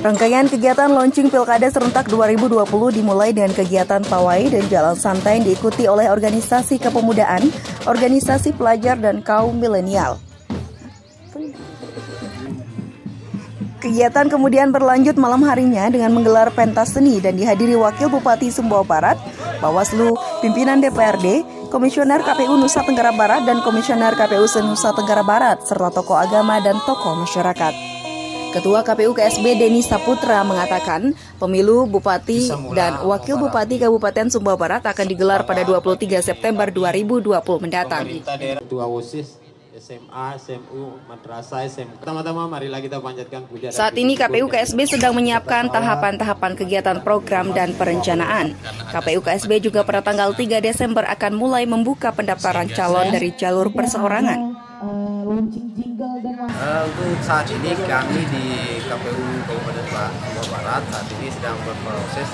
Rangkaian kegiatan launching Pilkada Serentak 2020 dimulai dengan kegiatan pawai dan jalan santai yang diikuti oleh organisasi kepemudaan, organisasi pelajar, dan kaum milenial. Kegiatan kemudian berlanjut malam harinya dengan menggelar pentas seni dan dihadiri Wakil Bupati Sumbawa Barat, Bawaslu, pimpinan DPRD, Komisioner KPU Nusa Tenggara Barat, dan Komisioner KPU Nusa Tenggara Barat, serta tokoh agama dan tokoh masyarakat. Ketua KPU KSB Denny Saputra mengatakan pemilu Bupati dan Wakil Bupati Kabupaten Sumbawa Barat akan digelar pada 23 September 2020 mendatang. Ketua OSIS, SMA, SMU, Madrasah, SMK. Pertama-tama marilah kita panjatkan puja. Saat ini KPU KSB sedang menyiapkan tahapan-tahapan kegiatan program dan perencanaan. KPU KSB juga pada tanggal 3 Desember akan mulai membuka pendaftaran calon dari jalur perseorangan. Untuk saat ini kami di KPU Kabupaten Sumbawa Barat saat ini sedang berproses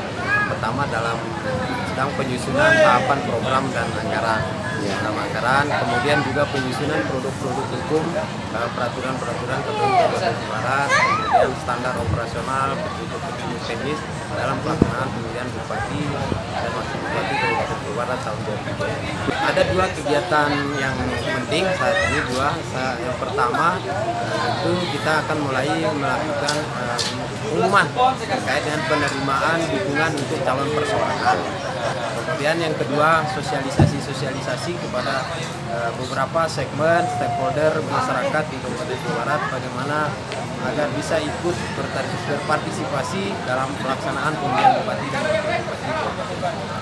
sedang penyusunan tahapan program dan anggaran, kemudian juga penyusunan produk-produk hukum, peraturan-peraturan KPU Kabupaten Sumbawa Barat, kemudian standar operasional petunjuk teknis dalam pelaksanaan pemilihan bupati dan wakil bupati Kabupaten Sumbawa Barat tahun 2020. Ada dua kegiatan yang penting saat ini yang pertama tentu kita akan mulai melakukan pengumuman terkait dengan penerimaan dukungan untuk calon perseorangan. Kemudian yang kedua sosialisasi kepada beberapa segmen stakeholder masyarakat di Kabupaten Sumbawa Barat bagaimana agar bisa ikut berpartisipasi dalam pelaksanaan pemilihan bupati dan wakil bupati Kabupaten Sumbawa.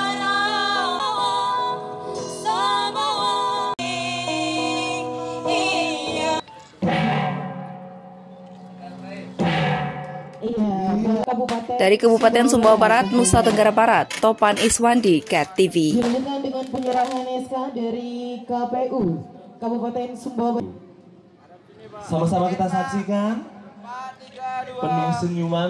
Dari Kabupaten Sumbawa Barat, Nusa Tenggara Barat, Topan Iswandi, Cat TV. Dilanjutkan dengan penyerahan SK dari KPU Kabupaten Sumbawa Barat. Sama-sama kita saksikan penuh senyuman.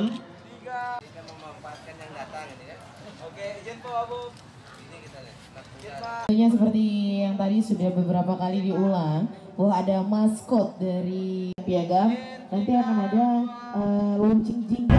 Seperti yang tadi sudah beberapa kali diulang, bahwa ada maskot dari Piagam. Nanti akan ada launching jingle.